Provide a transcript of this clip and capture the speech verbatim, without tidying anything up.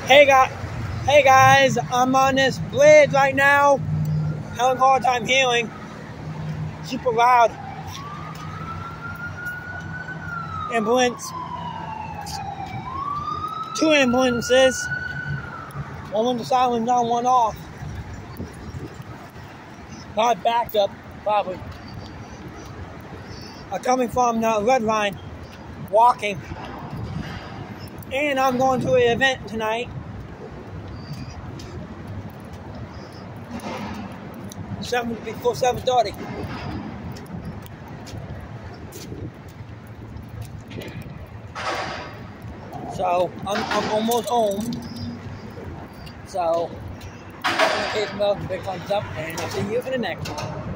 Hey guys, hey guys, I'm on this bridge right now. Having a hard time hearing. Super loud. Ambulance. Two ambulances. One went to silent on, one off. Not backed up, probably. I'm coming from the red line, walking. And I'm going to an event tonight. Seven before seven thirty. So I'm, I'm almost home. So in case Melvin big thumbs up, and I'll see you for the next one.